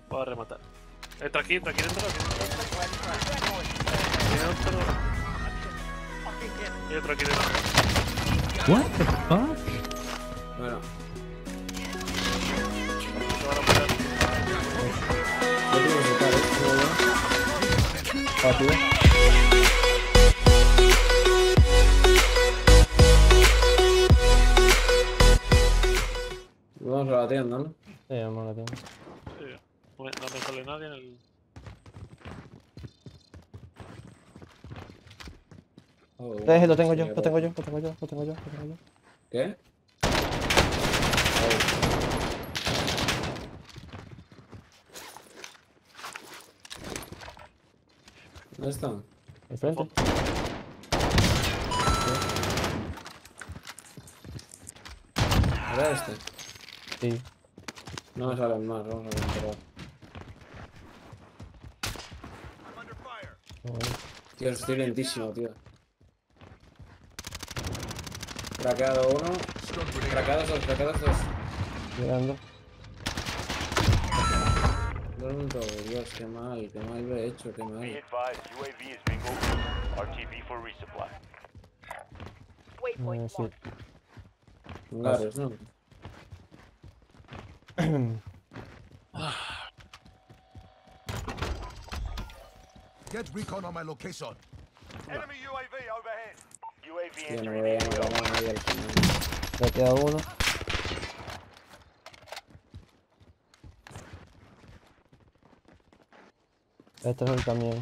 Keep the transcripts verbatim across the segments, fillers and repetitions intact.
Voy a rematar. Entra aquí, entra aquí dentro. Hay otro. Hay otro aquí dentro. What the fuck? Bueno. Se van a matar. Yo tengo que sacar esto, ¿no? Rápido. Vamos a la tienda, ¿no? Sí, vamos a la tienda. Sí. No me sale nadie en el. Oh, Eh, lo tengo yo, señor. lo tengo yo, lo tengo yo, lo tengo yo, lo tengo yo. ¿Qué? ¿Dónde están? ¿Al frente? ¿Era este? Sí. No me salen más, vamos a comprobar. Bueno. Tío, estoy lentísimo, tío. Craqueado uno. Craqueados dos, craqueados dos. Llegando. Dos minutos, Dios, qué mal, qué mal lo he hecho, qué mal. Be advised, U A V is bingo. R T B for resupply. Eh, sí. Hangares, ¿no? Get recon on my location. Enemy U A V overhead. U A V Tío, no entering me voy a the A O. matar a nadie al final. Me queda uno. Este es el camión.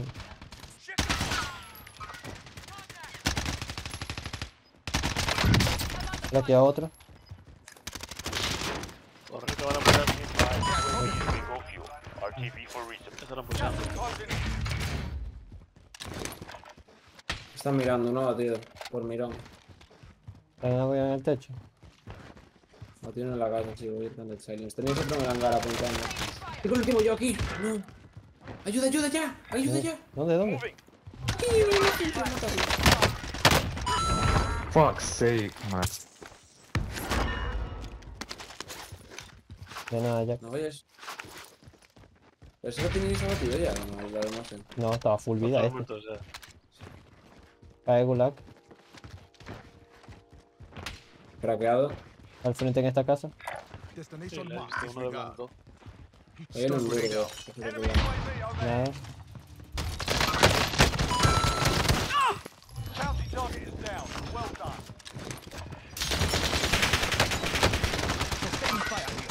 Le queda otro. Corre que van a matar. Be advised, U A V is bingo fuel. R T B for resupply. Se están pushando. Están mirando, ¿no, tío? Por mirón. ¿Hay algo en el techo? No tiene en la casa, sí, voy a ir con el silence. Tenéis otro en el hangar apuntando. Tengo el último yo aquí. No. Ayuda, ayuda ya. Ayuda ya. ¿Dónde, dónde? Moving. Fuck's sake, man. De nada, Jack. No oyes. ¿Pero eso lo tenéis abatido ya? No, lo demás. ¿Eh? No, estaba full vida Todos este. muertos ya. Cae Gulag. Craqueado. Al frente en esta casa. Sí, Destination le he marked. visto uno de blanco. Hay uno en Stun grenade burgo. out. Enemy U A V overhead. Nada. Bounty target is down. Well done. Sustain fire here.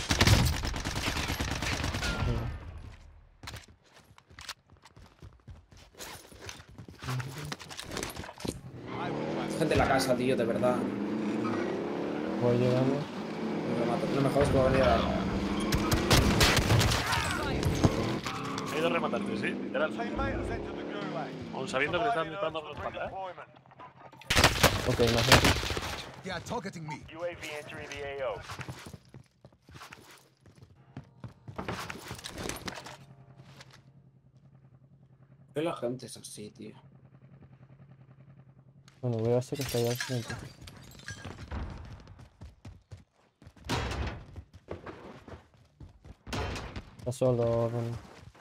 I will try. Gente en la casa, tío, de verdad. Voy llegando. Me remato. No me jodas que va a venir a... He ido a rematarte, sí, literal. Teammate has entered the gulag. Aún sabiendo que le están Providing disparando urgent por la espalda, ¿eh? redeployment. Ok, más gente. They are targeting me. U A V entering the A O. ¿Por qué la gente es así, tío? Bueno, voy a hacer que está ahí al frente. Está solo, Ronnie.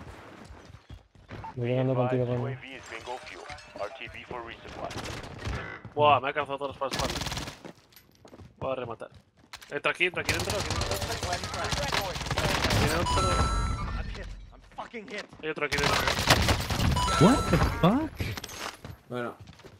Voy Be llegando contigo, advised, U A Ronnie. V is bingo fuel. R T B for resupply. Buah, me ha alcanzado todos los pasos. Voy a rematar. Entra aquí, entra aquí dentro. Aquí dentro. Tiene otro. I'm hit. I'm fucking hit. Hay otro aquí dentro. What the fuck? Bueno.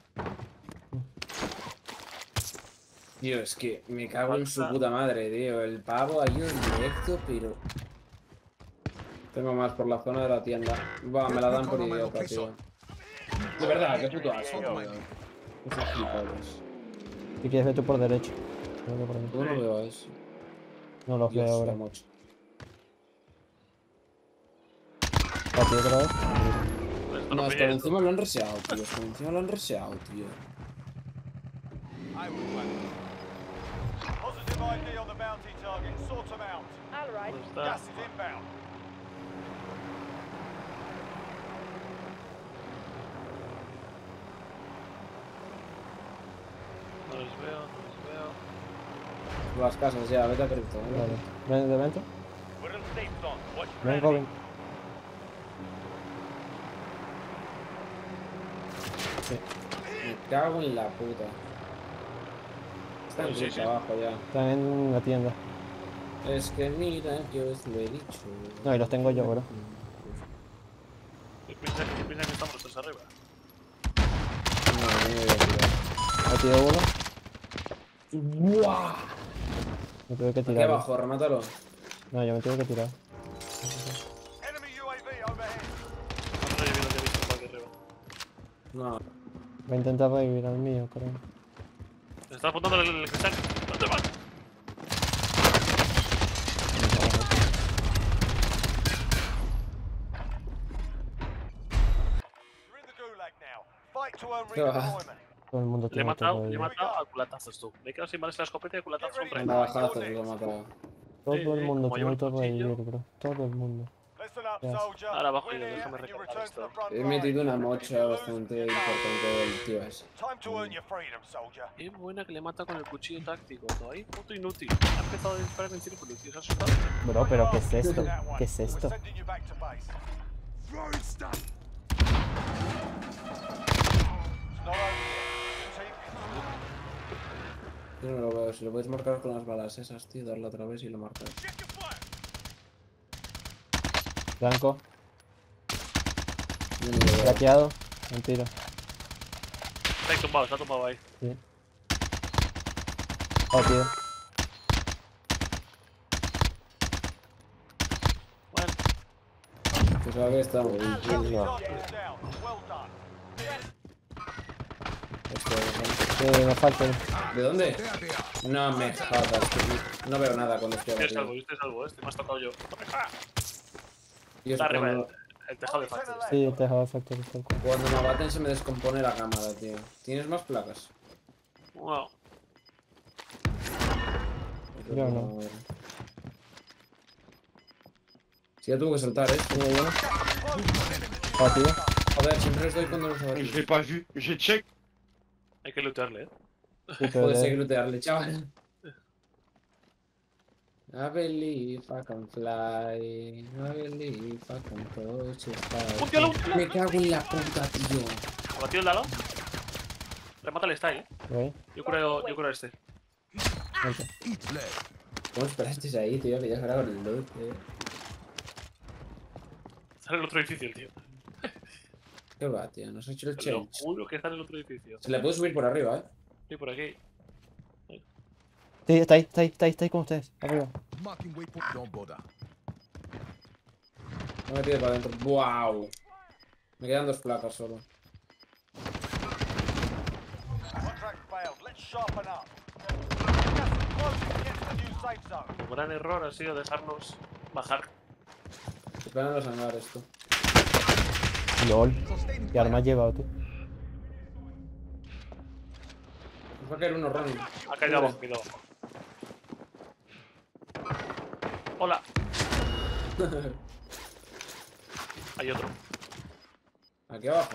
Tío, es que me cago en su puta madre, tío. El pavo ha ido en directo, pero... Tengo más por la zona de la tienda. Va, me la dan por idiota, tío. De verdad, qué puto asco, tío. Esos gilipollas. Si quieres, ve tú por derecho. Yo voy por ahí. Yo no veo a eso. No los veo Dios, ahora. la mocha. Papi, otra vez. Esto No, no es que pilla encima lo han reseado, tío. Es que encima lo han reseado, tío. I will try. Positive I D on the bounty target. Sort them out. ¿Dónde está? Gas is inbound. No les veo, no les veo. Las casas ya, vete a cripto. ¿eh? Vale. Ven de venta. We're We're in the safe zone. Watch for Ven, enemies. Robin. Me cago en la puta. Está en Sí, sí, sí. abajo ya. Están en la tienda. Es que mira, yo os lo he dicho. No, y los tengo yo, bro. ¿Qué piensa que, piensa que estamos los tres arriba? No, no me voy a tirar. Me tiró uno. ¡Buah! Me tuve que Aquí tirar. abajo, remátalo. No, yo me tuve que tirar. Enemy U A V overhead. No estoy viendo que he visto por aquí arriba. No. Voy a intentar revivir al mío, creo. Me está apuntando el, el cristal. ¿Dónde vas? You're in the gulag now. Fight to earn ¿Qué va? redeployment. Todo el mundo Le he tiene matado, todo le he ahí. matado a culatazos tú. Me he quedado sin balas en la escopeta y a culatazos son treinta. Navajazos lo he matado. Todo Sí, el sí, mundo como tiene llevo el todo cuchillo. revivir, bro. Todo el mundo. Listen up, Yes. soldier. Ahora abajo Win yo, here déjame and you recargar return to esto. the front He line. metido una If mocha you lose, bastante you're done. importante del tío ese. Time to earn your freedom, soldier. Qué buena que le mata con el cuchillo táctico. Todo ahí, puto inútil. Ha empezado a disparar en círculo, tío. Se ha asustado. Bro, pero ¿qué es Bring it esto? on. That one. ¿Qué es esto? We're sending you back to base. Throwing stuff. It's not over yet. Team Yo no lo veo. Si lo puedes marcar con las balas esas, tío, darle otra vez y lo marcas. Blanco, Yo no lo veo. plateado. Mentira. Está ahí tumbado, está tumbado ahí. Sí. Oh, tío. Bueno, Pues ahora que está muy bien. bounty target is down. Well done. Eh, me falta. ¿De dónde? There they are. No me jodas, tío. No veo nada cuando estoy tienes algo, abatido. yo tienes algo, este me has tocado yo. ¡Ah! Yo Está arriba el, cuando, el tejado de factory. Sí, el tejado de factory tal cual. cuando me abaten se me descompone la cámara, tío. ¿Tienes más placas? Wow. Yo no. Sí, ya tuvo que saltar, eh. Mira, yo no. Oh, tío. Joder, siempre les doy cuando los Je abatís. l'ai pas vu, j'ai check. Hay que lootearle, eh. Sí, pero Puedes de- seguir lootearle, chaval. I believe I can fly. I believe I can touch the sky. ¡Un tío, un tío! Me cago en la puta, tío. ¿Abatido el lado? Remata el style, eh. Voy. Yo creo, yo creo a este. Vente. Eat leg. ¿Cómo esperasteis ahí, tío? Que ya se con el loot, tío. Está en el otro edificio, el tío. ¿Qué va, tío? Nos ha hecho el Te lo change. juro que está en el otro edificio. Se le puede subir por arriba, eh. Sí, por aquí. Sí, está ahí, está ahí, está ahí, está ahí con ustedes. Arriba. Marking waypoint. Don't bother. Me he metido para adentro. ¡Wow! Me quedan dos placas solo. Contract failed. Let's sharpen up. Gas is close to get to the new safe zone. Un gran error ha sido dejarnos bajar. Se pegan los hangares, tú. LOL. Sustaining ¿Qué arma has llevado tú? Nos va a caer uno, Ronnie. Ha caído abajo, cuidado. Hola. Hay otro. Aquí abajo.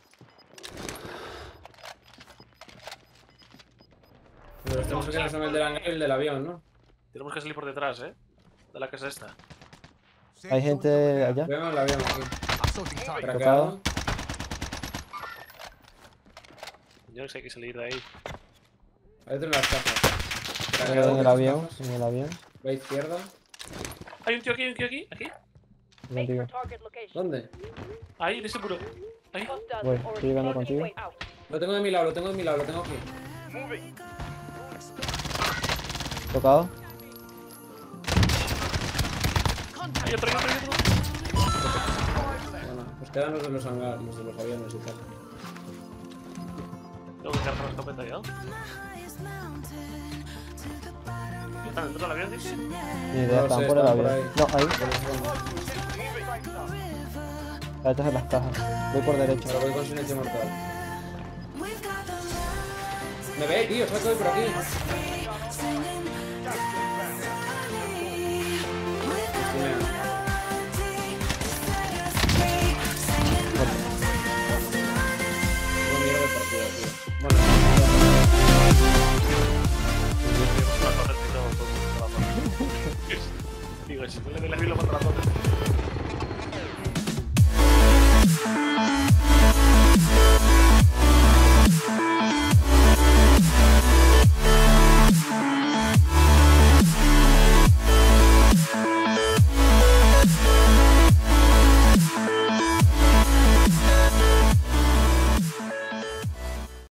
Pero tenemos que no son el del hangar y el del avión, ¿no? Tenemos que salir por detrás, eh. De la casa esta. Safe Hay zone gente over there. allá. Vemos el avión aquí. Assaulting target. Traqueado. Señores, hay que salir de ahí. Hay otro en las cajas. En Traqueado, el las avión, cajas. en el avión. Va a izquierda. Hay un tío aquí, hay un tío aquí, aquí. Contigo. ¿Dónde? Ahí, en ese muro. Ahí. Voy, estoy llegando contigo. Lo tengo de mi lado, lo tengo de mi lado, lo tengo aquí. Tocado. Hay otro, hay otro, hay otro. Bueno, pues quedan los de los hangares, los de los aviones y tal. Tengo que cargar la escopeta ya. ¿Están dentro del avión, dice? Ni No idea, lo están sé, por el están por avión. ahí. No, ahí. Por el fondo. Ahí estás en las cajas. Voy por derecha. Pero voy con silencio mortal. Me ve, tío, saco de por aquí.